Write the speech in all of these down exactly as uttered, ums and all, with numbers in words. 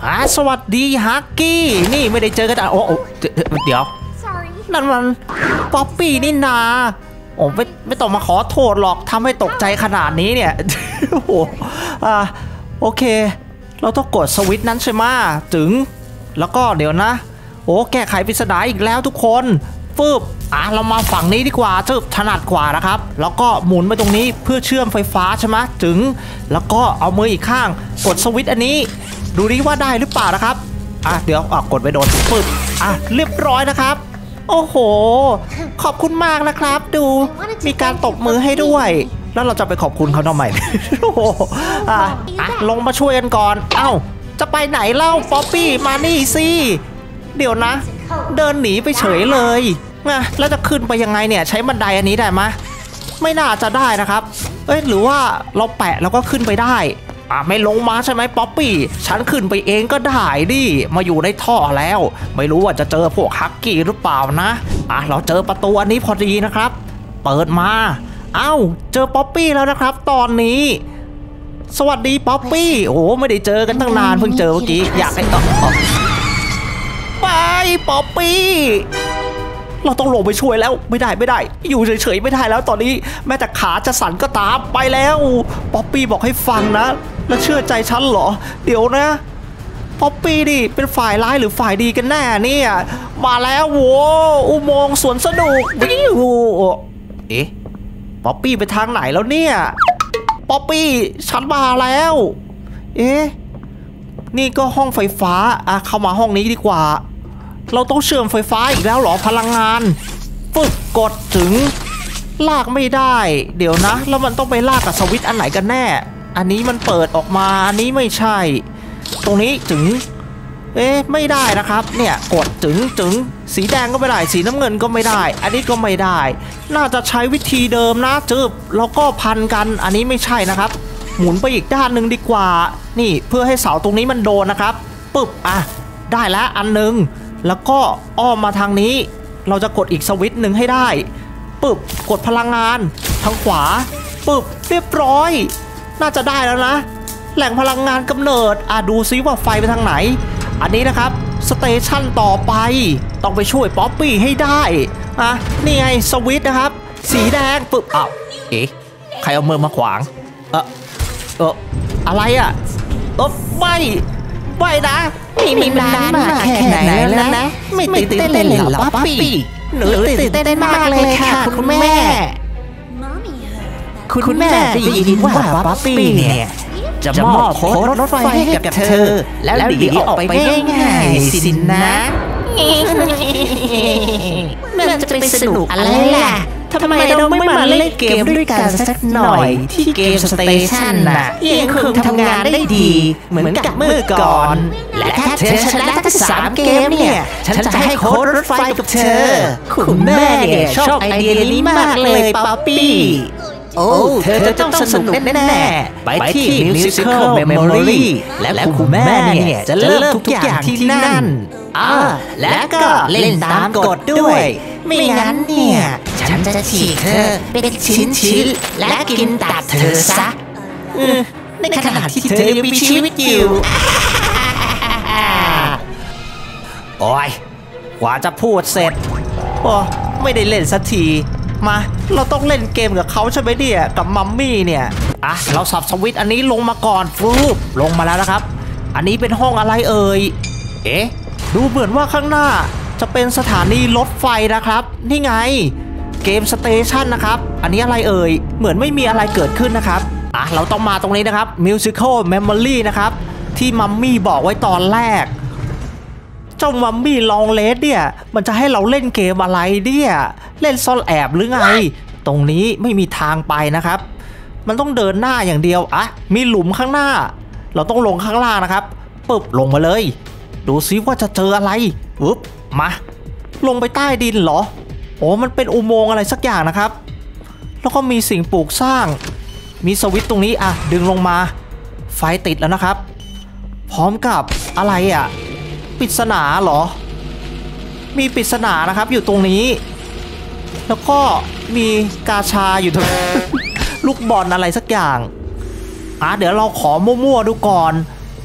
อ่าสวัสดีฮักกี้นี่ไม่ได้เจอกันอ่ะโอ้เดี๋ยวนั่นมันป๊อปปี้นี่นาโอ้ไม่ไม่ต้องมาขอโทษหรอกทำให้ตกใจขนาดนี้เนี่ยโอ้โหอ่าโอเคเราต้องกดสวิตช์นั้นใช่ไหมถึงแล้วก็เดี๋ยวนะโอ้แก้ไขปริศนาอีกแล้วทุกคนฟืบอ่ะเรามาฝั่งนี้ดีกว่าจะถนัดกว่านะครับแล้วก็หมุนไปตรงนี้เพื่อเชื่อมไฟฟ้าใช่ไหมถึงแล้วก็เอามืออีกข้างกดสวิตช์อันนี้ดูดิว่าได้หรือเปล่านะครับอ่ะเดี๋ยวอ่ะกดไปโดนปึ๊บอ่ะเรียบร้อยนะครับโอ้โหขอบคุณมากนะครับดูมีการตบมือให้ด้วยแล้วเราจะไปขอบคุณเขาทำไมโอ้โหอ่ะอ่ะลงมาช่วยกันก่อนเอ้าจะไปไหนเล่าป๊อปปี้มานี่สิเดี๋ยวนะเดินหนีไปเฉยเลยนะแล้วจะขึ้นไปยังไงเนี่ยใช้บันไดอันนี้ได้ไหมไม่น่าจะได้นะครับเอ้ยหรือว่าเราแปะแล้วก็ขึ้นไปได้อ่ะไม่ลงมาใช่ไหมป๊อปปี้ฉันขึ้นไปเองก็ได้ดิมาอยู่ในท่อแล้วไม่รู้ว่าจะเจอพวกฮักกี้หรือเปล่านะอ่ะเราเจอประตูอันนี้พอดีนะครับเปิดมาเอ้าเจอป๊อปปี้แล้วนะครับตอนนี้สวัสดีป๊อปปี้โอ้ไม่ได้เจอกันตั้งนานเพิ่งเจอเมื่อกี้อยากให้ต่อไปป๊อปปี้เราต้องลงไปช่วยแล้วไม่ได้ไม่ได้อยู่เฉยๆไม่ได้แล้วตอนนี้แม้แต่ขาจะสั่นก็ตามไปแล้วป๊อปปี้บอกให้ฟังนะแล้วเชื่อใจฉันเหรอเดี๋ยวนะป๊อปปี้ดิเป็นฝ่ายร้ายหรือฝ่ายดีกันแน่เนี่ยมาแล้วโว้อุโมงค์สวนสนุกวิวเอ๊ะป๊อปปี้ไปทางไหนแล้วเนี่ยป๊อปปี้ฉันมาแล้วเอ๊ะนี่ก็ห้องไฟฟ้าอ่ะเข้ามาห้องนี้ดีกว่าเราต้องเชื่อมไฟฟ้าอีกแล้วเหรอพลังงานปึ๊บกดถึงลากไม่ได้เดี๋ยวนะแล้วมันต้องไปลากกับสวิตช์อันไหนกันแน่อันนี้มันเปิดออกมาอันนี้ไม่ใช่ตรงนี้ถึงเอ๊ะไม่ได้นะครับเนี่ยกดถึงถึงสีแดงก็ไม่ได้สีน้ำเงินก็ไม่ได้อันนี้ก็ไม่ได้น่าจะใช้วิธีเดิมนะจึบแล้วก็พันกันอันนี้ไม่ใช่นะครับหมุนไปอีกด้านหนึ่งดีกว่านี่เพื่อให้เสาตรงนี้มันโดนนะครับปึ๊บอ่ะได้แล้วอันหนึ่งแล้วก็อ้อมมาทางนี้เราจะกดอีกสวิตช์หนึ่งให้ได้ปึ๊บกดพลังงานทางขวาปึ๊บเรียบร้อยน่าจะได้แล้วนะแหล่งพลังงานกำเนิดอ่ะดูซิว่าไฟไปทางไหนอันนี้นะครับสเตชันต่อไปต้องไปช่วยป๊อปปี้ให้ได้อ่ะนี่ไงสวิตช์นะครับสีแดงปึ๊บอ้าวเอ๊ะใครเอามือมาขวางเออเอออะไรอ่ะเออไม่ไม่นะนี่มันนานมากแค่ไหนแล้วนะไม่ตื่นเต้นเลยเหรอป๊อปปี้หนูตื่นเต้นมากเลยค่ะคุณแม่คุณแม่ได้ยินว่าป๊อปปี้เนี่ยจะมอบโค้ดรถไฟให้กับเธอแล้วหนีออกไปง่ายๆสินะมันจะไปสนุกอะไรล่ะทำไมเราไม่มาเล่นเกมด้วยกันสักหน่อยที่เกมสเตชันน่ะยังคงทำงานได้ดีเหมือนกับเมื่อก่อนและถ้าเธอชนะทั้งสามเกมเนี่ยฉันจะให้โค้ดรถไฟกับเธอคุณแม่เนี่ยชอบไอเดียนี้มากเลยป๊อปปี้โอ้เธอจะต้องสนุกแน่ๆไปที่ Musical Memory และคุณแม่เนี่ยจะเริ่มทุกอย่างที่นั่นอ่าและก็เล่นตามกฎด้วยไม่งั้นเนี่ยฉันจะฉีกเธอเป็นชิ้นๆและกินตับเธอซะในขณะที่เธอยังมีชีวิตอยู่โอ้ยกว่าจะพูดเสร็จโอ้ไม่ได้เล่นสักทีมาเราต้องเล่นเกมกับเขาใช่ไหมเนี่ยกับมัมมี่เนี่ยอ่ะเราสับสวิตช์อันนี้ลงมาก่อนฟูบลงมาแล้วนะครับอันนี้เป็นห้องอะไรเอ่ยเอ๊ะดูเหมือนว่าข้างหน้าจะเป็นสถานีรถไฟนะครับนี่ไงเกมสเตชันนะครับอันนี้อะไรเอ่ยเหมือนไม่มีอะไรเกิดขึ้นนะครับอ่ะเราต้องมาตรงนี้นะครับ Musical Memory นะครับที่มัมมี่บอกไว้ตอนแรกเจ้ามัมมี่ลองเลสเนี่ยมันจะให้เราเล่นเกมอะไรเนี่ยเล่นซ่อนแอบหรือไงตรงนี้ไม่มีทางไปนะครับมันต้องเดินหน้าอย่างเดียวอ่ะมีหลุมข้างหน้าเราต้องลงข้างล่างนะครับปึ๊บลงมาเลยดูซิว่าจะเจออะไรปึ๊บมาลงไปใต้ดินเหรอโอ้มันเป็นอุโมงค์อะไรสักอย่างนะครับแล้วก็มีสิ่งปลูกสร้างมีสวิตช์ตรงนี้อ่ะดึงลงมาไฟติดแล้วนะครับพร้อมกับอะไรอ่ะปริศนาเหรอมีปริศนานะครับอยู่ตรงนี้แล้วก็มีกาชาอยู่ตรง ลูกบอลอะไรสักอย่างอ่ะเดี๋ยวเราขอมั่วๆดูก่อน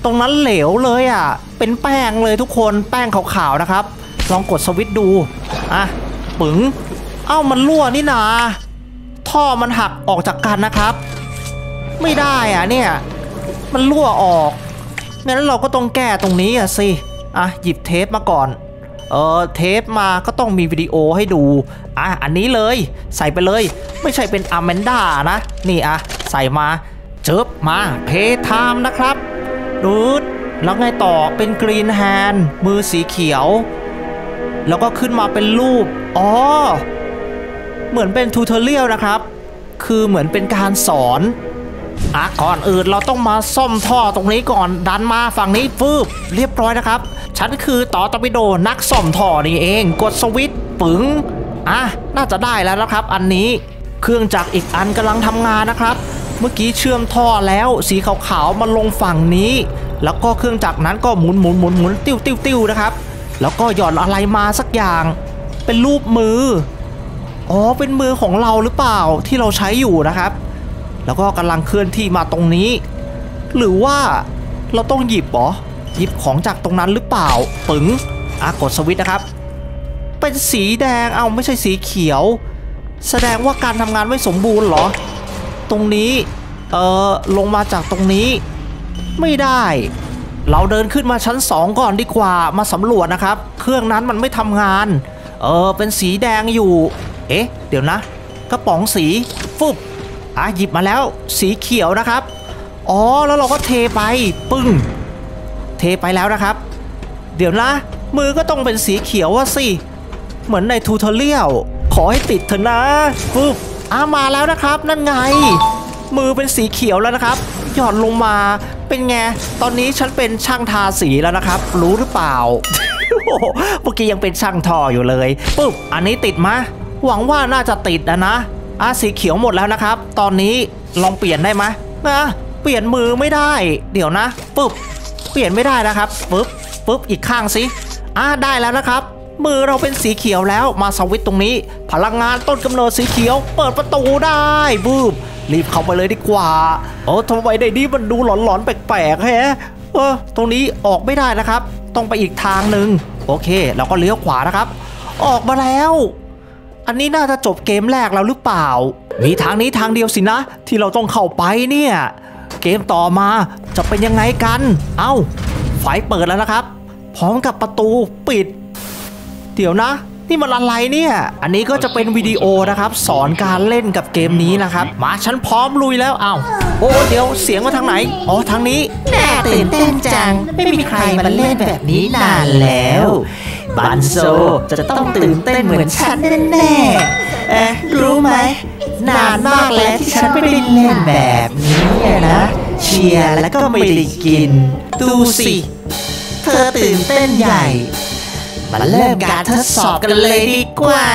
ตรงนั้นเหลวเลยอ่ะเป็นแป้งเลยทุกคนแป้งขาวๆนะครับลองกดสวิตช์ดูอ่ะปึ๋งเอ้ามันรั่วนี่นาท่อมันหักออกจากกันนะครับไม่ได้อ่ะเนี่ยมันรั่วออกงั้นเราก็ต้องแก้ตรงนี้อ่ะสิอ่ะหยิบเทปมาก่อนเออเทปมาก็ต้องมีวิดีโอให้ดูอ่ะอันนี้เลยใส่ไปเลยไม่ใช่เป็นอแมนด้านะนี่อ่ะใส่มาเจิบมาเพย์ไทม์นะครับดูดแล้วไงต่อเป็นกรีนแฮนด์มือสีเขียวแล้วก็ขึ้นมาเป็นรูปอ๋อเหมือนเป็นทูทอเรียลนะครับคือเหมือนเป็นการสอนอ่ะก่อนอื่นเราต้องมาซ่อมท่อตรงนี้ก่อนดันมาฝั่งนี้ฟืบเรียบร้อยนะครับฉันคือต่อตอร์ปิโดนักซ่อมท่อนี่เองกดสวิตช์ปึ๋งอ่ะน่าจะได้แล้วนะครับอันนี้เครื่องจักรอีกอันกำลังทำงานนะครับเมื่อกี้เชื่อมท่อแล้วสีขาวๆมาลงฝั่งนี้แล้วก็เครื่องจักรนั้นก็หมุนหมุนหมุนหมุนติ้วติ้วติ้วนะครับแล้วก็หย่อนอะไรมาสักอย่างเป็นรูปมืออ๋อเป็นมือของเราหรือเปล่าที่เราใช้อยู่นะครับแล้วก็กำลังเคลื่อนที่มาตรงนี้หรือว่าเราต้องหยิบเหรอหยิบของจากตรงนั้นหรือเปล่าปึ๋งอ่ะกดสวิตช์นะครับเป็นสีแดงเอาไม่ใช่สีเขียวแสดงว่าการทำงานไม่สมบูรณ์เหรอตรงนี้เออลงมาจากตรงนี้ไม่ได้เราเดินขึ้นมาชั้นสองก่อนดีกว่ามาสำรวจนะครับเครื่องนั้นมันไม่ทำงานเออเป็นสีแดงอยู่เอ๊ะเดี๋ยวนะกระป๋องสีฟุบอ่ะหยิบมาแล้วสีเขียวนะครับอ๋อแล้วเราก็เทไปปึ้งเทไปแล้วนะครับเดี๋ยวนะมือก็ต้องเป็นสีเขียวว่ะสิเหมือนในทูทอเรียลขอให้ติดเถอะนะฟึบอ่ะมาแล้วนะครับนั่นไงมือเป็นสีเขียวแล้วนะครับหย่อนลงมาเป็นไงตอนนี้ฉันเป็นช่างทาสีแล้วนะครับรู้หรือเปล่า เมื่อกี้ยังเป็นช่างทออยู่เลยปึ๊บอันนี้ติดมาหวังว่าน่าจะติดนะนะอ่ะสีเขียวหมดแล้วนะครับตอนนี้ลองเปลี่ยนได้ไหมนะเปลี่ยนมือไม่ได้เดี๋ยวนะปึ๊บเปลี่ยนไม่ได้นะครับปึ๊บปึ๊บอีกข้างสิอ่ะได้แล้วนะครับมือเราเป็นสีเขียวแล้วมาสวิตช์ตรงนี้พลังงานต้นกำเนิดสีเขียวเปิดประตูได้บึ้มรีบเข้าไปเลยดีกว่าโอ้ทำไมในนี้มันดูหลอนๆแปลกๆแฮะเออตรงนี้ออกไม่ได้นะครับต้องไปอีกทางหนึ่งโอเคเราก็เลี้ยวขวานะครับออกมาแล้วอันนี้น่าจะจบเกมแรกแล้วหรือเปล่ามีทางนี้ทางเดียวสินะที่เราต้องเข้าไปเนี่ยเกมต่อมาจะเป็นยังไงกันเอ้าไฟเปิดแล้วนะครับพร้อมกับประตูปิดเดี๋ยวนะนี่มันอะไรเนี่ยอันนี้ก็จะเป็นวิดีโอนะครับสอนการเล่นกับเกมนี้นะครับมาฉันพร้อมลุยแล้วอ้าวโอ้เดี๋ยวเสียงมาทางไหนอ๋อทางนี้น่าตื่นเต้นจังไม่มีใครมาเล่นแบบนี้นานแล้วบันโซจะต้องตื่นเต้นเหมือนฉันแน่ๆเอ๊ะรู้ไหมนานมากแล้วที่ฉันไม่ได้เล่นแบบนี้นะเชียร์แล้วก็ไม่ได้กินดูสิเธอตื่นเต้นใหญ่มาเริ่มการทดสอบกันเลยดีกว่า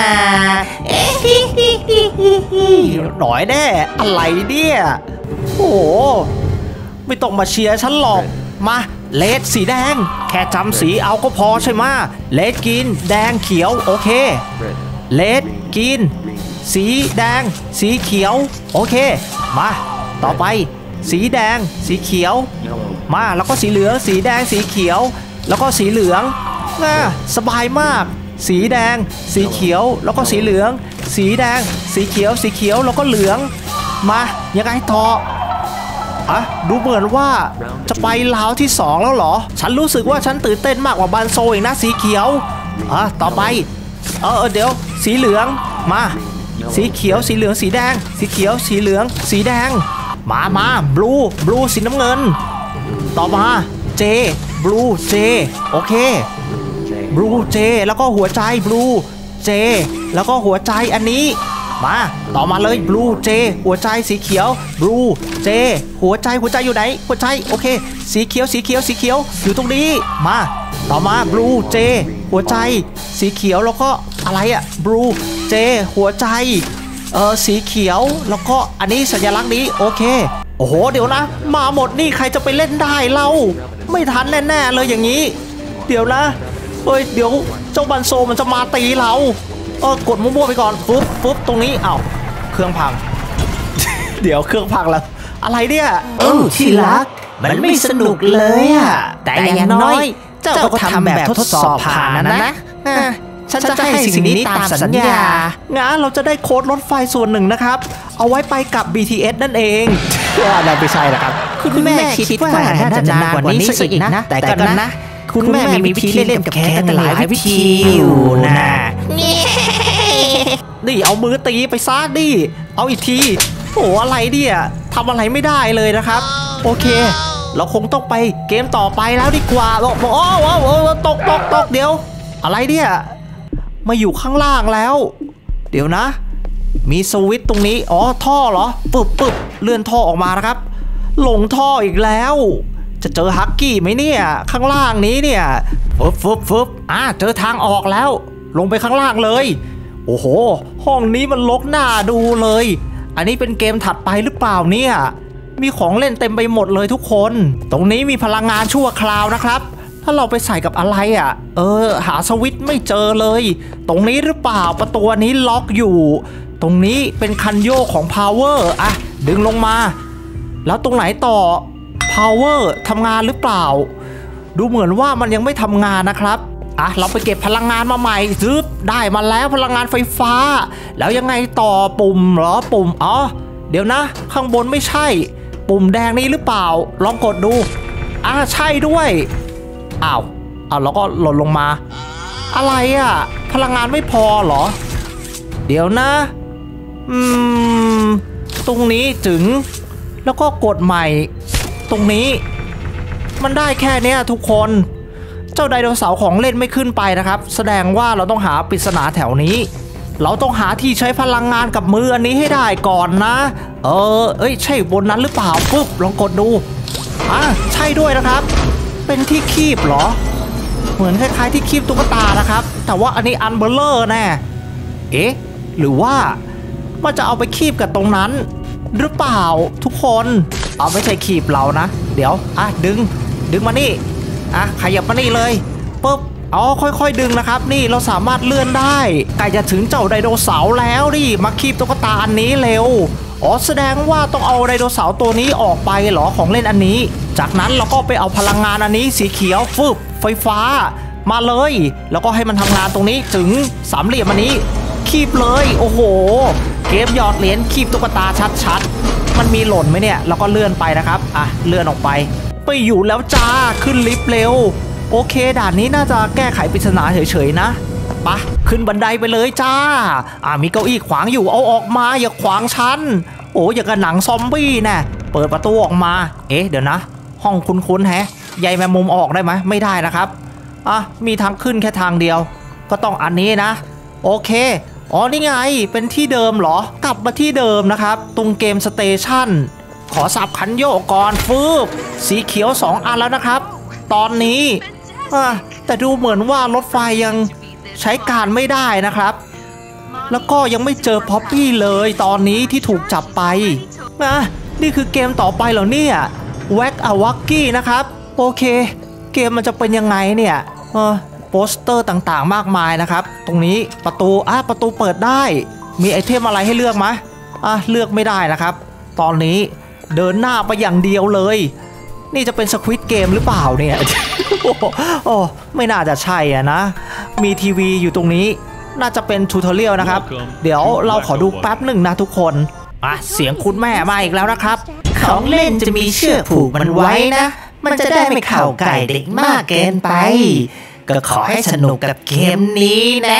หน่อยแน่อะไรเนี่ยโอ้โหไม่ต้องมาเชียร์ฉันหรอกมาเลดสีแดงแค่จำสีเอาก็พอใช่ไหมเลดกินแดงเขียวโอเคเลดกินสีแดงสีเขียวโอเคมาต่อไปสีแดงสีเขียวมาแล้วก็สีเหลืองสีแดงสีเขียวแล้วก็สีเหลืองน่าสบายมากสีแดงสีเขียวแล้วก็สีเหลืองสีแดงสีเขียวสีเขียวแล้วก็เหลืองมายังไงต่ออ่ะดูเหมือนว่าจะไปราวที่สองแล้วเหรอฉันรู้สึกว่าฉันตื่นเต้นมากกว่าบันโซอีกนะสีเขียวอ่ะต่อไปเออเดี๋ยวสีเหลืองมาสีเขียวสีเหลืองสีแดงสีเขียวสีเหลืองสีแดงมามาบลูบลูสีน้ำเงินต่อมาเจบลูเจโอเคบลูเจแล้วก็หัวใจบลูเจแล้วก็หัวใจอันนี้มาต่อมาเลยบลูเจหัวใจสีเขียวบลูเจหัวใจหัวใจอยู่ไหนหัวใจโอเคสีเขียวสีเขียวสีเขียวอยู่ตรงนี้มาต่อมาบลูเจหัวใจสีเขียวแล้วก็อะไรอะบลูเจหัวใจเออสีเขียวแล้วก็อันนี้สัญลักษณ์นี้โอเคโอ้โหเดี๋ยวนะมาหมดนี่ใครจะไปเล่นได้เราไม่ทันแน่ๆเลยอย่างนี้เดี๋ยวนะเฮ้ยเดี๋ยวเจ้าบันโซมันจะมาตีเราเออกดมั่วๆไปก่อนปุ๊บปุ๊บตรงนี้อ้าวเครื่องพัง เดี๋ยวเครื่องพังแล้วอะไรเนี่ยโอ้ที่รักมันไม่สนุกเลยอะแต่อย่างน้อยเจ้าก็ทำแบบทดสอบผ่านนะนะฉันจะให้สิ่งนี้ตามสัญญางั้นเราจะได้โค้ดรถไฟส่วนหนึ่งนะครับเอาไว้ไปกับ บี ที เอส นั่นเองว่านั่นไม่ใช่หรอกครับคุณแม่คิดว่าน่าจะนานกว่านี้สักอีกนะแต่ก็นะคุณแม่มีวิธีเล่นกับแกตั้งหลายวิธีอยู่นะนี่เอามือตีไปซะดิเอาอีกทีโอ้อะไรเนี่ยทำอะไรไม่ได้เลยนะครับโอเคเราคงต้องไปเกมต่อไปแล้วดีกว่าบอกโอ้โหตกตกตกเดี๋ยวอะไรเนี่ยมาอยู่ข้างล่างแล้วเดี๋ยวนะมีสวิตช์ตรงนี้อ๋อท่อเหรอปึ๊บปึ๊บเลื่อนท่อออกมานะครับลงท่ออีกแล้วจะเจอฮักกี้ไหมเนี่ยข้างล่างนี้เนี่ยฟึบฟึบฟึบอ่ะเจอทางออกแล้วลงไปข้างล่างเลยโอ้โหห้องนี้มันรกหน้าดูเลยอันนี้เป็นเกมถัดไปหรือเปล่าเนี่ยมีของเล่นเต็มไปหมดเลยทุกคนตรงนี้มีพลังงานชั่วคราวนะครับถ้าเราไปใส่กับอะไรอ่ะเออหาสวิตช์ไม่เจอเลยตรงนี้หรือเปล่าประตูนี้ล็อกอยู่ตรงนี้เป็นคันโยกของ power อ่ะดึงลงมาแล้วตรงไหนต่อ power ทำงานหรือเปล่าดูเหมือนว่ามันยังไม่ทำงานนะครับอ่ะเราไปเก็บพลังงานมาใหม่ซึบได้มาแล้วพลังงานไฟฟ้าแล้วยังไงต่อปุ่มเหรอปุ่มอ๋อเดี๋ยวนะข้างบนไม่ใช่ปุ่มแดงนี้หรือเปล่าลองกดดูอ่ะใช่ด้วยอ้าวอ้าวแล้วก็หล่นลงมาอะไรอ่ะพลังงานไม่พอเหรอเดี๋ยวนะอืมตรงนี้ถึงแล้วก็กดใหม่ตรงนี้มันได้แค่นี้ทุกคนเจ้าไดโนเสาร์ของเล่นไม่ขึ้นไปนะครับแสดงว่าเราต้องหาปริศนาแถวนี้เราต้องหาที่ใช้พลังงานกับมืออันนี้ให้ได้ก่อนนะเออเอ้ยใช่บนนั้นหรือเปล่าปุ๊บลองกดดูอ่ะใช่ด้วยนะครับเป็นที่คีบเหรอเหมือนคล้ายๆที่คีบตุ๊กตานะครับแต่ว่าอันนี้อันเบลเลอร์แน่เอ๊ะหรือว่ามันจะเอาไปคีบกับตรงนั้นหรือเปล่าทุกคนเอาไม่ใช่คีบเรานะเดี๋ยวอ่ะดึงดึงมานี่อ่ะขยับมานี่เลยปุ๊บอ๋อค่อยๆดึงนะครับนี่เราสามารถเลื่อนได้ใกล้จะถึงเจ้าไดโนเสาร์แล้วดิมาคีบตุ๊กตาอันนี้เร็วอ๋อแสดงว่าต้องเอาไดโนเสาร์ตัวนี้ออกไปเหรอของเล่นอันนี้จากนั้นเราก็ไปเอาพลังงานอันนี้สีเขียวฟึบไฟฟ้ามาเลยแล้วก็ให้มันทำงานตรงนี้ถึงสามเหลี่ยมอันนี้คีบเลยโอ้โหเกมหยอดเหรียญคีบตุ๊กตาชัดๆมันมีหล่นไหมเนี่ยเราก็เลื่อนไปนะครับอ่ะเลื่อนออกไปไปอยู่แล้วจ้าขึ้นลิฟต์เร็วโอเคด่านนี้น่าจะแก้ไขปริศนาเฉยๆนะปะขึ้นบันไดไปเลยจ้าอ่ะมีเก้าอี้ขวางอยู่เอาออกมาอย่าขวางฉันโอ้อย่างกับหนังซอมบี้แน่เปิดประตูออกมาเอ๊ะเดี๋ยวนะห้องคุ้นๆแฮะใยแมงมุมออกได้ไหมไม่ได้นะครับอ่ะมีทางขึ้นแค่ทางเดียวก็ต้องอันนี้นะโอเคอ๋อนี่ไงเป็นที่เดิมเหรอกลับมาที่เดิมนะครับตรงเกมสเตชันขอสับคันโยกก่อนฟืบสีเขียวสองอันแล้วนะครับตอนนี้แต่ดูเหมือนว่ารถไฟยังใช้การไม่ได้นะครับแล้วก็ยังไม่เจอพ็อปปี้เลยตอนนี้ที่ถูกจับไปนะนี่คือเกมต่อไปเหรอเนี่ยแว็กอะวักกี้นะครับโอเคเกมมันจะเป็นยังไงเนี่ยเออโปสเตอร์ต่างๆมากมายนะครับตรงนี้ประตูอ่ะประตูเปิดได้มีไอเทมอะไรให้เลือกไหมอ่ะเลือกไม่ได้นะครับตอนนี้เดินหน้าไปอย่างเดียวเลยนี่จะเป็นสควิดเกมหรือเปล่าเนี่ย โอ้ไม่น่าจะใช่อ่ะนะมีทีวีอยู่ตรงนี้น่าจะเป็นทูทอเรียลนะครับเดี๋ยวเราขอดูแป๊บหนึ่งนะทุกคนอ่ะเสียงคุณแม่มาอีกแล้วนะครับของเล่นจะมีเชือกผูกมันไว้นะมันจะได้ไม่เข่าไก่เด็กมากเกินไปก็ขอให้สนุกกับเกมนี้นะ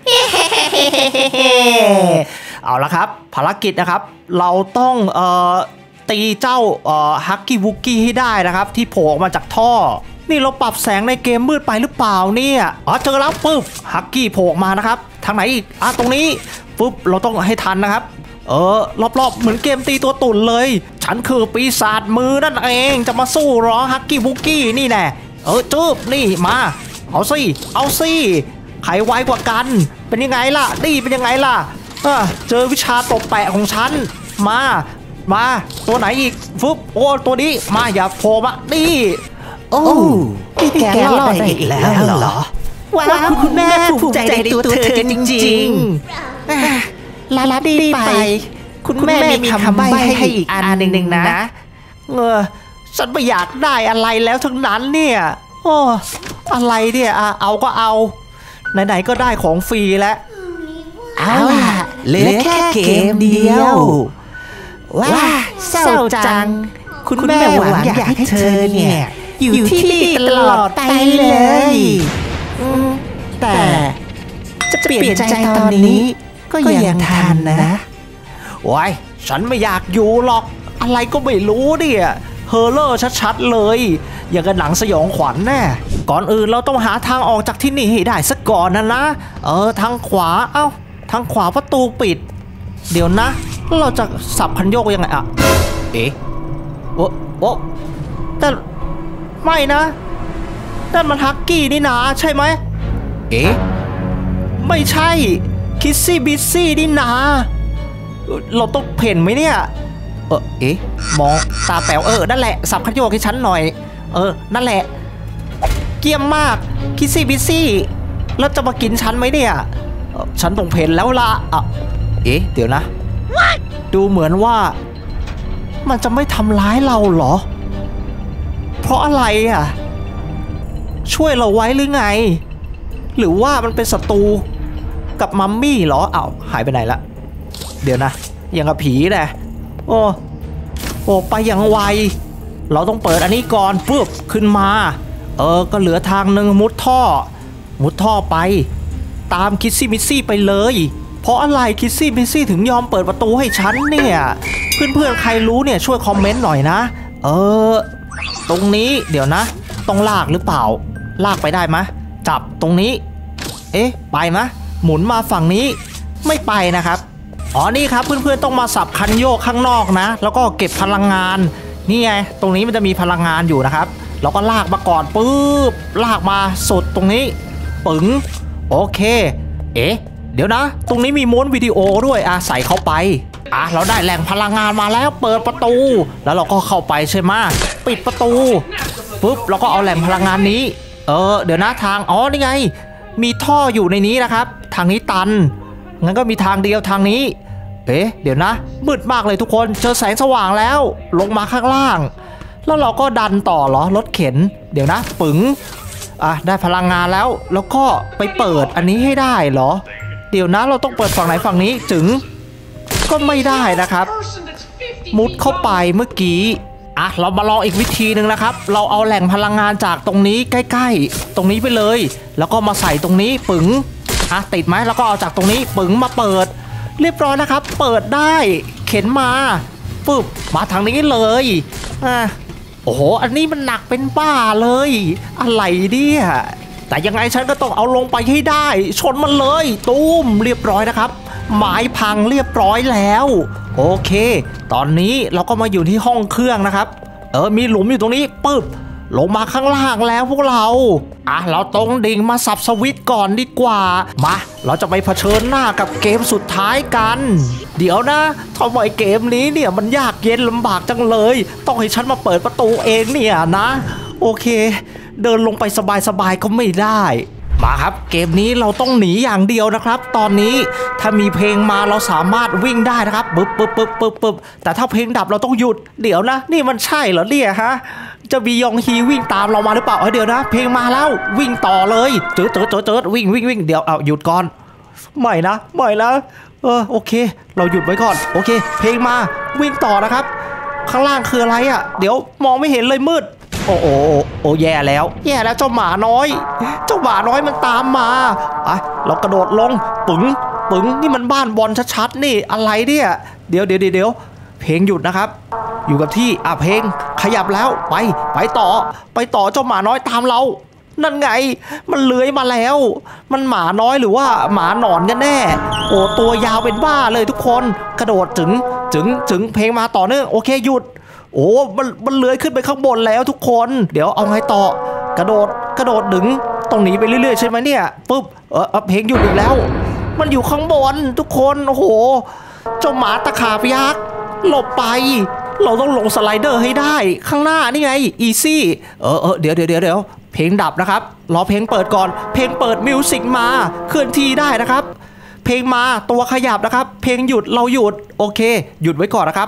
เอาละครับภารกิจนะครับเราต้องเอ่อตีเจ้าเอ่อฮักกี้วุกกี้ให้ได้นะครับที่โผล่ออกมาจากท่อนี่เราปรับแสงในเกมมืดไปหรือเปล่าเนี่ยอ๋อเจอแล้วปุ๊บฮักกี้โผล่ออกมานะครับทางไหนอีกอ่ะตรงนี้ปุ๊บเราต้องให้ทันนะครับเออรอบๆเหมือนเกมตีตัวตุ่นเลยฉันคือปีศาจมือนั่นเองจะมาสู้หรอฮักกี้วุกกี้นี่แน่เออจืบนี่มาเอาสิเอาสิใครไวกว่ากันเป็นยังไงล่ะนี่เป็นยังไงล่ะเออเจอวิชาตบแปะของฉันมามาตัวไหนอีกฟึบโอ้ตัวนี้มาอย่าโผล่มานี่โอ้พี่แกรอดได้อีกแล้วเหรอว้าวคุณแม่ภูมิใจในตัวเธอจริงๆรับดีไปคุณแม่มีคำใบ้ให้อีกอันหนึ่งนะเออฉันไม่อยากได้อะไรแล้วทั้งนั้นเนี่ยโอ้อะไรเนี่ยอ่ะเอาก็เอาไหนๆก็ได้ของฟรีแล้วเอาล่ะเหลือแค่เกมเดียวว้าเศร้าจังคุณแม่หวังอยากให้เธอเนี่ยอยู่ที่นี่ตลอดไปเลยแต่จะเปลี่ยนใจตอนนี้ก็ยังทันนะโอ้ยฉันไม่อยากอยู่หรอกอะไรก็ไม่รู้เนี่ยเฮอร์เลอร์ชัดๆเลยอย่างกับหนังสยองขวัญแน่ก่อนอื่นเราต้องหาทางออกจากที่นี่ให้ได้สักก่อนนะนะเออทางขวาเอ้าทางขวาประตูปิดเดี๋ยวนะเราจะสับคันโยกยังไงอะเอ๊ะโอ้โอ้แต่ไม่นะนั่นมันฮักกี้นี่นะใช่ไหมเอ๊ะไม่ใช่คิสซี่บิสซี่นี่นะเราต้องเพ่นไหมเนี่ยเออเอ๊ะมองตาแป๋วเออนั่นแหละสับคันโยกให้ฉันหน่อยเออนั่นแหละเกี่ยมมากคิสซี่บิสซี่แล้วจะมากินฉันไหมเนี่ยฉันต้องเพ่นแล้วล่ะอ่ะเอ๊ะเดี๋ยวนะดูเหมือนว่ามันจะไม่ทำร้ายเราเหรอเพราะอะไรอ่ะช่วยเราไว้หรือไงหรือว่ามันเป็นศัตรูกับมัมมี่เหรออ้าวหายไปไหนละเดี๋ยวนะยังกับผีแหละโอ้โอ้ไปอย่างไวเราต้องเปิดอันนี้ก่อนปุ๊บขึ้นมาเออก็เหลือทางหนึ่งมุดท่อมุดท่อไปตามคิสซี่มิสซี่ไปเลยเพราะอะไรคิสซี่มิสซี่ถึงยอมเปิดประตูให้ฉันเนี่ยเพื่อนๆใครรู้เนี่ยช่วยคอมเมนต์หน่อยนะเออตรงนี้เดี๋ยวนะต้องลากหรือเปล่าลากไปได้ไหมจับตรงนี้เอ๊ะไปไหมหมุนมาฝั่งนี้ไม่ไปนะครับอ๋อนี่ครับเพื่อนๆต้องมาสับคันโยกข้างนอกนะแล้วก็เก็บพลังงานนี่ไงตรงนี้มันจะมีพลังงานอยู่นะครับเราก็ลากมาก่อนปุ๊บลากมาสุดตรงนี้ปึ๋งโอเคเอ๊ะเดี๋ยวนะตรงนี้มีม้วนวิดีโอด้วยอ่ะใส่เข้าไปอ่ะเราได้แหล่งพลังงานมาแล้วเปิดประตูแล้วเราก็เข้าไปใช่ไหมปิดประตูปุ๊บเราก็เอาแหล่งพลังงานนี้เออเดี๋ยวนะทางอ๋อนี่ไงมีท่ออยู่ในนี้นะครับทางนี้ตันงั้นก็มีทางเดียวทางนี้เอ๊ะเดี๋ยวนะมืดมากเลยทุกคนเจอแสงสว่างแล้วลงมาข้างล่างแล้วเราก็ดันต่อเหรอรถเข็นเดี๋ยวนะปึ๋งอ่ะได้พลังงานแล้วแล้วก็ไปเปิดอันนี้ให้ได้เหรอเดี๋ยวนะเราต้องเปิดฝั่งไหนฝั่งนี้จึงก็ไม่ได้นะครับมุดเข้าไปเมื่อกี้อ่ะเรามาลองอีกวิธีหนึ่งนะครับเราเอาแหล่งพลังงานจากตรงนี้ใกล้ๆตรงนี้ไปเลยแล้วก็มาใส่ตรงนี้ปึ๋งอ่ะติดไหมแล้วก็เอาจากตรงนี้ปึ๋งมาเปิดเรียบร้อยนะครับเปิดได้เข็นมาปึ๊บมาทางนี้เลยอ่ะโอ้โหอันนี้มันหนักเป็นบ้าเลยอะไรเนี่ยแต่ยังไงฉันก็ต้องเอาลงไปให้ได้ชนมันเลยตุ้มเรียบร้อยนะครับไม้พังเรียบร้อยแล้วโอเคตอนนี้เราก็มาอยู่ที่ห้องเครื่องนะครับเออมีหลุมอยู่ตรงนี้ปึ๊บลงมาข้างล่างแล้วพวกเราอ่ะเราตรงดิ่งมาสับสวิตช์ก่อนดีกว่ามาเราจะไปเผชิญหน้ากับเกมสุดท้ายกันเดี๋ยวนะทำไมเกมนี้เนี่ยมันยากเย็นลำบากจังเลยต้องให้ฉันมาเปิดประตูเองเนี่ยนะโอเคเดินลงไปสบายๆก็ไม่ได้มาครับเกมนี้เราต้องหนีอย่างเดียวนะครับตอนนี้ถ้ามีเพลงมาเราสามารถวิ่งได้นะครับปึ๊บปึ๊บปึ๊บปึ๊บปึ๊บแต่ถ้าเพลงดับเราต้องหยุดเดี๋ยวนะนี่มันใช่เหรอเนี่ยฮะจะบียองฮีวิ่งตามเรามาหรือเปล่าเดี๋ยวนะเพลงมาแล้ววิ่งต่อเลยเจิดเจิดเจิดเจิดวิ่งวิ่งวิ่งเดี๋ยวเอาหยุดก่อนไม่นะไม่นะเออโอเคเราหยุดไว้ก่อนโอเคเพลงมาวิ่งต่อนะครับข้างล่างคืออะไรอ่ะเดี๋ยวมองไม่เห็นเลยมืดโอ้โอ้โอ้แย่แล้วแย่แล้วเจ้าหมาน้อยเจ้าหมาน้อยมันตามมาอ่ะเรากระโดดลงปึ๋งปึ๋งนี่มันบ้านบอลชัดๆนี่อะไรเนี่ยเดี๋ยวเดี๋ยวเดี๋ยวเพลงหยุดนะครับอยู่กับที่อ่ะเพลงขยับแล้วไปไปต่อไปต่อเจ้าหมาน้อยตามเรานั่นไงมันเลื้อยมาแล้วมันหมาน้อยหรือว่าหมาหนอนกันแน่โอ้ตัวยาวเป็นบ้าเลยทุกคนกระโดดจึงจึงจึงเพลงมาต่อเนื่องโอเคหยุดโอ้มันมันเลื้อยขึ้นไปข้างบนแล้วทุกคนเดี๋ยวเอาไงต่อกระโดดกระโดดดึงตรงนี้ไปเรื่อยๆใช่ไหมเนี่ยปุ๊บเออเพลงหยุดอีกแล้วมันอยู่ข้างบนทุกคนโอ้โหเจ้าหมาตะขาบยักษ์หลบไปเราต้องลงสไลเดอร์ให้ได้ข้างหน้านี่ไงอีซี่เออเออเดี๋ยวเดี๋ยวเดี๋ยวเดี๋ยวเพลงดับนะครับรอเพลงเปิดก่อนเพลงเปิดมิวสิกมาเคลื่อนที่ได้นะครับเพลงมาตัวขยับนะครับเพลงหยุดเราหยุดโอเคหยุดไว้ก่อนนะครับ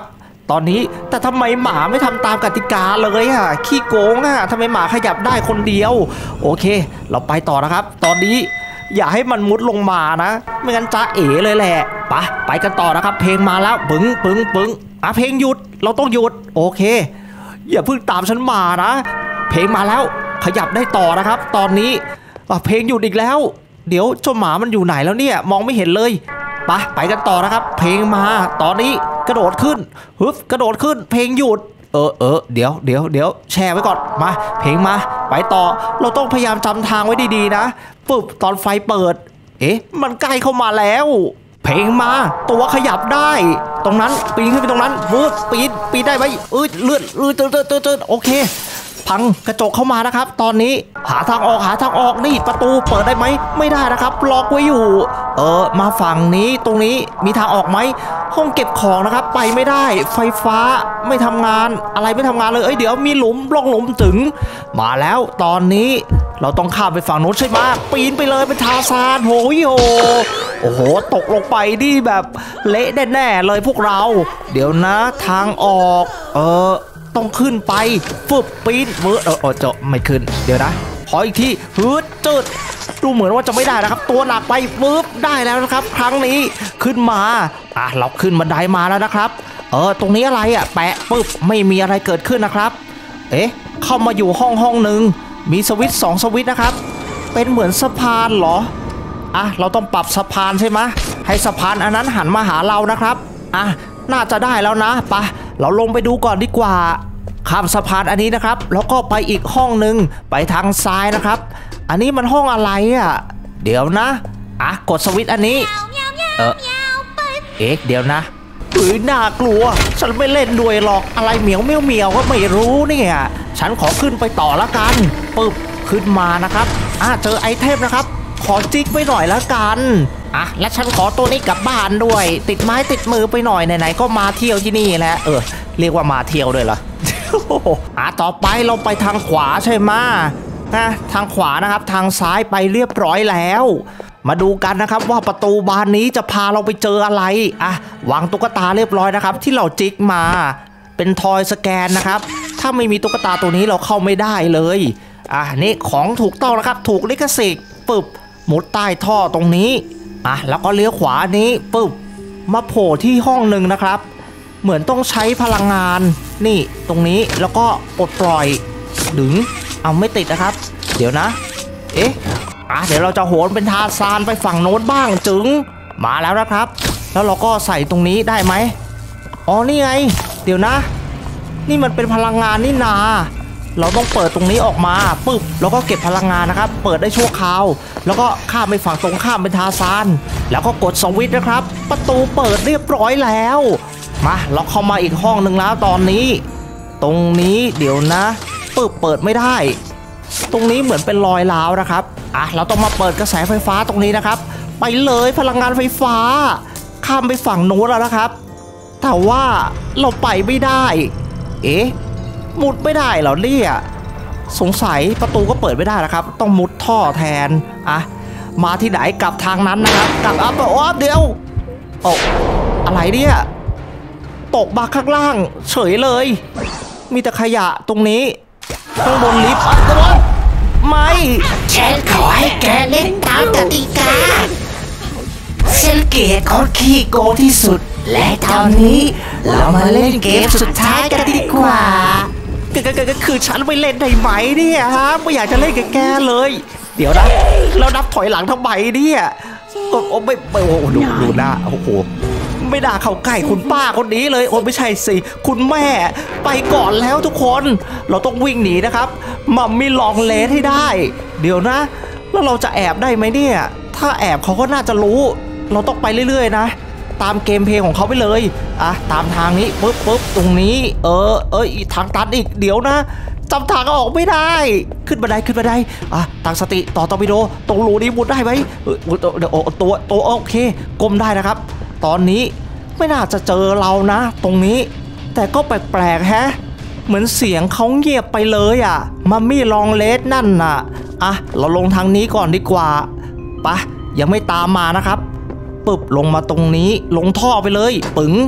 ตอนนี้แต่ทำไมหมาไม่ทำตามกติกาเลยอ่ะขี้โกงอ่ะทำไมหมาขยับได้คนเดียวโอเคเราไปต่อนะครับตอนนี้อย่าให้มันมุดลงมานะไม่งั้นจ้าเอ๋เลยแหละไปไปกันต่อนะครับเพลงมาแล้วปึ้งปึ้งปึ้งอ่ะเพลงหยุดเราต้องหยุดโอเคอย่าเพิ่งตามฉันมานะเพลงมาแล้วขยับได้ต่อนะครับตอนนี้เพลงหยุดอีกแล้วเดี๋ยวเจ้าหมามันอยู่ไหนแล้วเนี่ยมองไม่เห็นเลยไปไปกันต่อนะครับเพลงมาตอนนี้กระโดดขึ้นฮึบกระโดดขึ้นเพลงหยุดเออเออเดี๋ยวเดี๋ยวเดี๋ยวแชร์ไว้ก่อนมาเพลงมาไปต่อเราต้องพยายามจำทางไว้ดีๆนะปุ๊บตอนไฟเปิดเอ๊ะมันใกล้เข้ามาแล้วเพลงมาตัวขยับได้ตรงนั้นปีนขึ้นไปตรงนั้นวืดปีนปีนได้ไหมเออเลื่อนเลื่อนเตือนเตือนเตือนโอเคพังกระจกเข้ามานะครับตอนนี้หาทางออกหาทางออกนี่ประตูเปิดได้ไหมไม่ได้นะครับล็อกไว้อยู่เออมาฝั่งนี้ตรงนี้มีทางออกไหมห้องเก็บของนะครับไปไม่ได้ไฟฟ้าไม่ทำงานอะไรไม่ทำงานเลยเอ้ยเดี๋ยวมีหลุมร่องหลุมถึงมาแล้วตอนนี้เราต้องข้ามไปฝั่งโน้นใช่ไหมปีนไปเลยเป็นทาซานโหยโหโอ้โหตกลงไปนี่แบบเละแน่ๆเลยพวกเราเดี๋ยวนะทางออกเออต้องขึ้นไปฟึบปีนมือเออจะไม่ขึ้นเดี๋ยวนะขออีกทีฮึดจืดดูเหมือนว่าจะไม่ได้นะครับตัวหนักไปปึ๊บได้แล้วนะครับครั้งนี้ขึ้นมาอ่ะเราขึ้นบันไดมาแล้วนะครับเออตรงนี้อะไรอ่ะแปะปึ๊บไม่มีอะไรเกิดขึ้นนะครับเอ๊ะเข้ามาอยู่ห้องห้องหนึ่งมีสวิตช์สองสวิตช์นะครับเป็นเหมือนสะพานเหรออ่ะเราต้องปรับสะพานใช่ไหมให้สะพานอันนั้นหันมาหาเรานะครับอ่ะน่าจะได้แล้วนะไปเราลงไปดูก่อนดีกว่าข้ามสะพานอันนี้นะครับแล้วก็ไปอีกห้องหนึ่งไปทางซ้ายนะครับอันนี้มันห้องอะไรอ่ะเดี๋ยวนะอ่ะกดสวิตช์อันนี้เออเอ๊ะเดี๋ยวนะเฮ้ยน่ากลัวฉันไม่เล่นด้วยหรอกอะไรเหมียวเมียวเมียวก็ไม่รู้เนี่ยฉันขอขึ้นไปต่อละกันปึ๊บขึ้นมานะครับอ่ะเจอไอเทมนะครับขอจิ๊กไปหน่อยละกันอ่ะและฉันขอตัวนี้กลับบ้านด้วยติดไม้ติดมือไปหน่อยไหนๆก็มาเที่ยวที่นี่แหละเออเรียกว่ามาเที่ยวด้วยเหรอ อ่ะต่อไปเราไปทางขวาใช่ไหมนะทางขวานะครับทางซ้ายไปเรียบร้อยแล้วมาดูกันนะครับว่าประตูบานนี้จะพาเราไปเจออะไรอ่ะวางตุ๊กตาเรียบร้อยนะครับที่เราจิกมาเป็นทอยสแกนนะครับถ้าไม่มีตุ๊กตาตัวนี้เราเข้าไม่ได้เลยอ่ะนี่ของถูกต้องนะครับถูกลิขสิทธิ์ปึ๊บมุดใต้ท่อตรงนี้อ่ะแล้วก็เลี้ยวขวานี้ปึ๊บมาโผล่ที่ห้องหนึ่งนะครับเหมือนต้องใช้พลังงานนี่ตรงนี้แล้วก็ปลดปล่อยดึงเอาไม่ติดนะครับเดี๋ยวนะเอ๊ะอ่ะเดี๋ยวเราจะโหนเป็นทาซานไปฝั่งโน้นบ้างจึงมาแล้วนะครับแล้วเราก็ใส่ตรงนี้ได้ไหมอ๋อนี่ไงเดี๋ยวนะนี่มันเป็นพลังงานนี่นาเราต้องเปิดตรงนี้ออกมาปึ๊บแล้วก็เก็บพลังงานนะครับเปิดได้ชั่วคราวแล้วก็ข้ามไปฝั่งตรงข้ามเป็นทาซานแล้วก็กดสวิตช์นะครับประตูเปิดเรียบร้อยแล้วมาเราเข้ามาอีกห้องหนึ่งแล้วตอนนี้ตรงนี้เดี๋ยวนะปึ๊บเปิดไม่ได้ตรงนี้เหมือนเป็นรอยร้าวนะครับอ่ะเราต้องมาเปิดกระแสไฟฟ้าตรงนี้นะครับไปเลยพลังงานไฟฟ้าข้ามไปฝั่งโน้นแล้วนะครับแต่ว่าเราไปไม่ได้เอ๊ะมุดไม่ได้เหรอเนี่ยสงสัยประตูก็เปิดไม่ได้นะครับต้องมุดท่อแทนอ่ะมาที่ไหนกลับทางนั้นนะครับกลับอัพโอ้เดี๋ยวโอ้อะไรเนี่ยตกมาข้างล่างเฉยเลยมีแต่ขยะตรงนี้ข้างบนลิฟต์อัพตัวไม่ฉันขอให้แกเล่นตามกติกาฉันเกลียดคนขี้โกงที่สุดและตอนนี้เรามาเล่นเกมสุดท้ายกันดีกว่าก็คือฉันไม่เล่นได้ไหมเนี่ยฮะไม่อยากจะเล่นกับแกเลยเดี๋ยวนะเรานับถอยหลังทำไมเนี่ยโอ้ไม่โอ้ดูดูหน้าโอ้โหไม่ด่าเข้าใกล้คุณป้าคนนี้เลยโอ้ไม่ใช่สิคุณแม่ไปก่อนแล้วทุกคนเราต้องวิ่งหนีนะครับมัมมี่ลองเลสให้ได้เดี๋ยวนะแล้วเราจะแอบได้ไหมเนี่ยถ้าแอบเขาก็น่าจะรู้เราต้องไปเรื่อยๆนะตามเกมเพลย์ของเขาไปเลยอ่ะตามทางนี้ปึ๊บปึ๊บตรงนี้เออเออทางตันอีกเดี๋ยวนะจำทางออกไม่ได้ขึ้นบันไดขึ้นบันไดอ่ะตั้งสติต่อตอร์ปิโดตรงรูนี้มุดได้ไหมเออเดี๋ยวตัวตัวโอเคก้มได้นะครับตอนนี้ไม่น่าจะเจอเรานะตรงนี้แต่ก็แปลกๆแฮะเหมือนเสียงเขาเงียบไปเลยอ่ะมัมมี่ลองเลสนั่นน่ะอ่ะเราลงทางนี้ก่อนดีกว่าปะยังไม่ตามมานะครับปึ๊บลงมาตรงนี้ลงท่อไปเลยปึ๋ง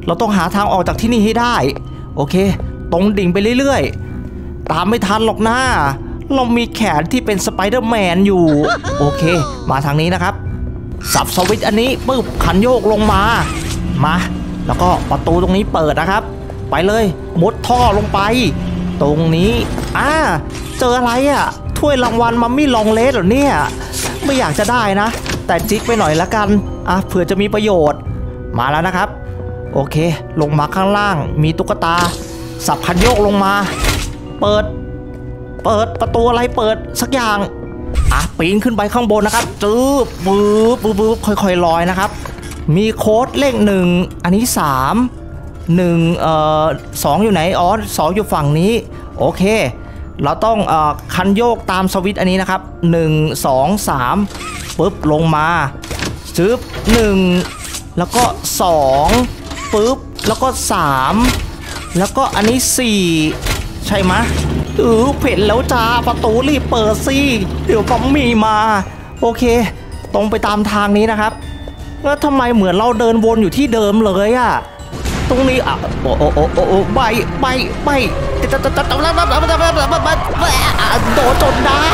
เราต้องหาทางออกจากที่นี่ให้ได้โอเคตรงดิ่งไปเรื่อยๆตามไม่ทันหรอกนะเรามีแขนที่เป็นสไปเดอร์แมนอยู่โอเคมาทางนี้นะครับสับสวิตช์อันนี้ปึ๊บคันโยกลงมามาแล้วก็ประตูตรงนี้เปิดนะครับไปเลยมุดท่อลงไปตรงนี้อ่าเจออะไรอ่ะถ้วยรางวัลมัมมี่ลองเลสเหรอเนี่ยไม่อยากจะได้นะแต่จิ๊กไปหน่อยละกันอ่ะเผื่อจะมีประโยชน์มาแล้วนะครับโอเคลงมาข้างล่างมีตุ๊กตาสับคันโยกลงมาเปิดเปิดประตูอะไรเปิดสักอย่างอ่ะปีนขึ้นไปข้างบนนะครับจืบบึ๊บบึ๊บบึ๊บค่อยๆลอยนะครับมีโค้ดเลขหนึ่งอันนี้สามหนึ่งเอ่อสองอยู่ไหนอ๋อสองอยู่ฝั่งนี้โอเคเราต้องเอ่อคันโยกตามสวิตช์อันนี้นะครับหนึ่งสองสามปึ๊บลงมาจืบหนึ่งแล้วก็สองปึ๊บแล้วก็สามแล้วก็อันนี้สี่ใช่ไหมเออเผ็ดแล้วจ้าประตูรีบเปิดสิเดี๋ยวมัมมี่มาโอเคตรงไปตามทางนี้นะครับแล้วทำไมเหมือนเราเดินวนอยู่ที่เดิมเลยอะตรงนี้อ่ะโอ้โอ้โอ้โอ้ใบใบใบโดนจนได้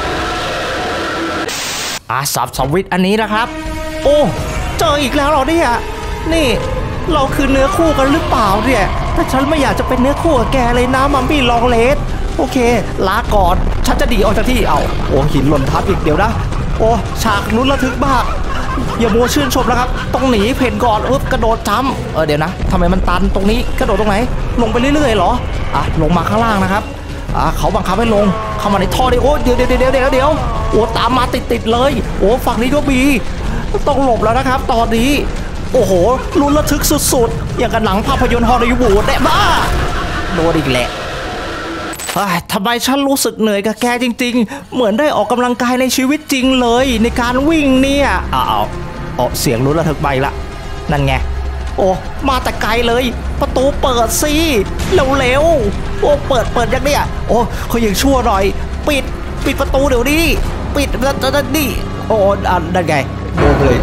อาสับสวิตอันนี้นะครับโอ้เจออีกแล้วเหรอเนี่ยนี่เราคือเนื้อคู่กันหรือเปล่าเนี่ยแต่ฉันไม่อยากจะเป็นเนื้อคู่กับแกเลยนะมัมมี่ลองเลสโอเคลาก่อนฉันจะดีออกจากที่เอาโอ้หินหล่นทับอีกเดี๋ยวนะโอ้ฉากลุ้นระทึกมากอย่ามัวชื่นชมนะครับต้องหนีเพนก่อนอึ๊บกระโดดจ้ำเออเดี๋ยวนะทำไมมันตันตรงนี้กระโดดตรงไหนลงไปเรื่อยๆเหรออ่ะลงมาข้างล่างนะครับอ่ะเขาบังคับให้ลงเข้ามาในท่อดิโอ้เดี๋ยวเดี๋ยวเดี๋ยวเดี๋ยวเดี๋ยวโอ้ตามมาติดๆเลยโอ้ฝั่งนี้ก็มีต้องหลบแล้วนะครับตอนนี้โอ้โหลุ้นระทึกสุดๆอย่างกับหนังภาพยนตร์ฮอลลีวูดแน่บ้าโดนอีกแหละทำไมฉันรู้สึกเหนื่อยกับแกจริงๆเหมือนได้ออกกำลังกายในชีวิตจริงเลยในการวิ่งเนี่ยอ้าวอ๋อเสียงลุ้นระทึกไปละนั่นไงโอ้มาแต่ไกลเลยประตูเปิดสิเร็วๆโอ้เปิดเปิดยังเนี่ยโอ้เขายังชั่วหน่อยปิดปิดประตูเดี๋ยวนี้ปิดแล้วนี่โอ้อ่ะนั่นไงโดนเลย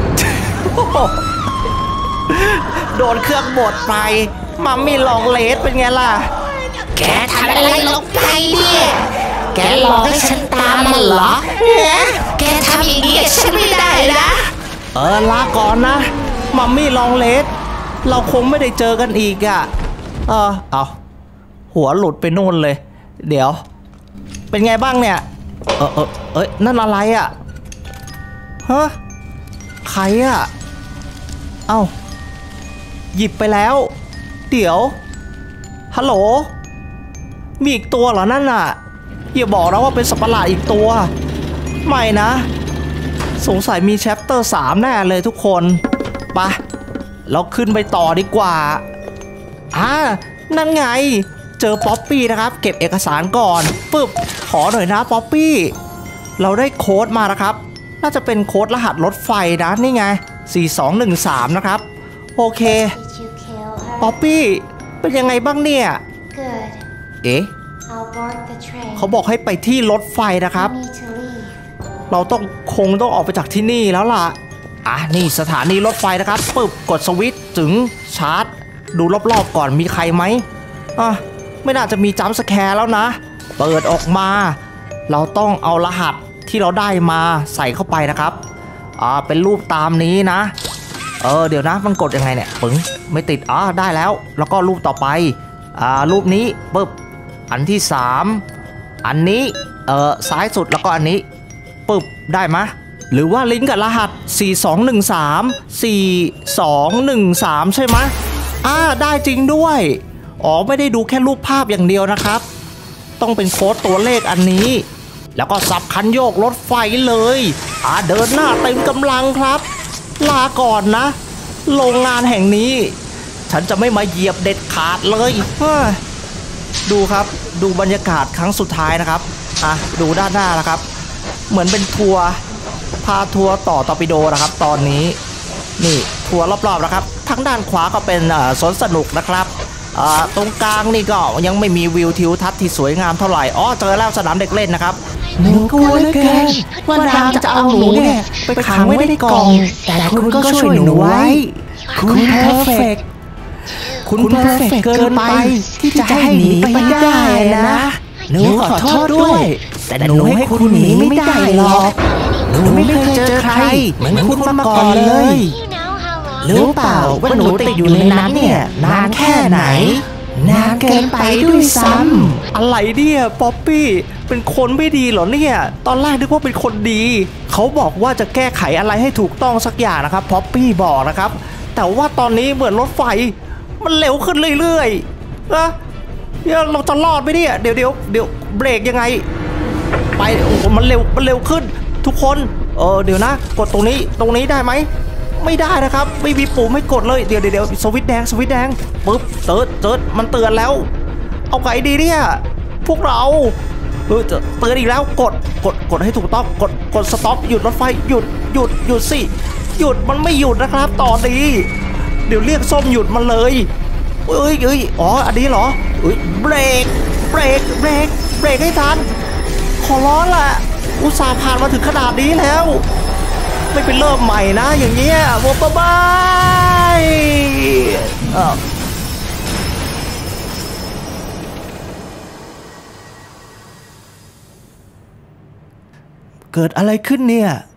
โดนเครื่องบดไปมัมมี่ลองเลสเป็นไงล่ะแกทำอะไรลงไปเนี่ยแกหลอกให้ฉันตามมันเหรอแกทำอย่างนี้ฉันไม่ได้นะเออลาก่อนนะมัมมี่ลองเลสเราคงไม่ได้เจอกันอีกอ่ะเออเอาหัวหลุดไปนู่นเลยเดี๋ยวเป็นไงบ้างเนี่ยเออเออเอ้ยนั่นอะไรอ่ะฮะใครอ่ะเอ้าหยิบไปแล้วเดี๋ยวฮัลโหลมีอีกตัวเหรอนั่นน่ะอย่าบอกนะว่าเป็นสัตว์ประหลาดอีกตัวไม่นะสงสัยมีแชปเตอร์สามแน่เลยทุกคนไปเราขึ้นไปต่อดีกว่าอ่านั่นไงเจอป๊อปปี้นะครับเก็บเอกสารก่อนปึ๊บขอหน่อยนะป๊อปปี้เราได้โค้ดมานะครับน่าจะเป็นโค้ดรหัสรถไฟนะนี่ไงสี่สองหนึ่งสามนะครับโอเคป๊อปปี้เป็นยังไงบ้างเนี่ยเอ๊ะเขาบอกให้ไปที่รถไฟนะครับเราต้องคงต้องออกไปจากที่นี่แล้วล่ะอ่ะนี่สถานีรถไฟนะครับปึ๊บกดสวิตช์ถึงชาร์จดูรอบๆก่อนมีใครไหมอ่ะไม่น่าจะมีจัมป์สแคร์แล้วนะเปิดออกมาเราต้องเอารหัสที่เราได้มาใส่เข้าไปนะครับอ่าเป็นรูปตามนี้นะเออเดี๋ยวนะมันกดยังไงเนี่ยปึ๋งไม่ติดอ่าได้แล้วแล้วก็รูปต่อไปอ่ารูปนี้ปึ๊บอันที่สามอันนี้เออซ้ายสุดแล้วก็อันนี้ปึ๊บได้ไหมหรือว่าลิงก์กับรหัสสี่สองหนึ่งสาม สี่สองหนึ่งสามใช่ไหมอ่าได้จริงด้วยอ๋อไม่ได้ดูแค่รูปภาพอย่างเดียวนะครับต้องเป็นโค้ดตัวเลขอันนี้แล้วก็สับคันโยกรถไฟเลยอ่าเดินหน้าเต็มกำลังครับลาก่อนนะโรงงานแห่งนี้ฉันจะไม่มาเหยียบเด็ดขาดเลยดูครับดูบรรยากาศครั้งสุดท้ายนะครับอ่ะดูด้านหน้านะครับเหมือนเป็นทัวร์พาทัวร์ต่อตอร์ปิโดนะครับตอนนี้นี่ทัวร์รอบๆนะครับทั้งด้านขวาก็เป็นสวนสนุกนะครับตรงกลางนี่ก็ยังไม่มีวิวทิวทัศน์ที่สวยงามเท่าไหร่อ๋อเจอแล้วสนามเด็กเล่นนะครับหนูกลัวเหลือเกินว่านางจะเอาหนูเนี่ยไปขังไว้ในกล่องแต่คุณก็ช่วยหนูไว้คุณเพอร์เฟกต์คุณเพอร์เฟกต์เกินไปที่จะให้หนีไปได้นะหนูขอโทษด้วยแต่หนูให้คุณหนีไม่ได้หรอกหนูไม่เคยเจอใครเหมือนคุณมาก่อนเลยรู้เปล่าว่าหนูติดอยู่ในนั้นเนี่ยนานแค่ไหนนานเกินไปด้วยซ้ำอะไรเนี่ยป๊อปปี้เป็นคนไม่ดีเหรอเนี่ยตอนแรกนึกว่าเป็นคนดีเขาบอกว่าจะแก้ไขอะไรให้ถูกต้องสักอย่างนะครับป๊อปปี้บอกนะครับแต่ว่าตอนนี้เหมือนรถไฟมันเร็วขึ้นเรื่อยๆนะเราจะรอดไหมเนี่ยเดี๋ยวเดี๋ยวเดี๋ยวเบรกยังไงไปโอ้โหมันเร็วมันเร็วขึ้นทุกคนเออเดี๋ยวนะกดตรงนี้ตรงนี้ได้ไหมไม่ได้นะครับไม่มีปุ่มไม่กดเลยเดี๋ยวเดี๋ยวสวิตช์แดงสวิตช์แดงปึ๊บเติร์ดเติร์ดมันเตือนแล้วเอาไงดีเนี่ยพวกเราเออเตือนอีกแล้วกดกดกดให้ถูกต้องกดกดสต็อปหยุดรถไฟหยุดหยุดหยุดสิหยุดมันไม่หยุดนะครับตอนนี้เดี๋ยวเรียกส้มหยุดมันเลยเอ้ยเอ้ยอ๋ออันนี้เหรอเอ้ยเบรกเบรกเบรกเบรกให้ทันขอร้อนละอุตส่าห์ผ่านมาถึงขนาดนี้แล้วไม่เป็นเริ่มใหม่นะอย่างเงี้ยโว้บายบายเกิดอะไรขึ้นเนี่ย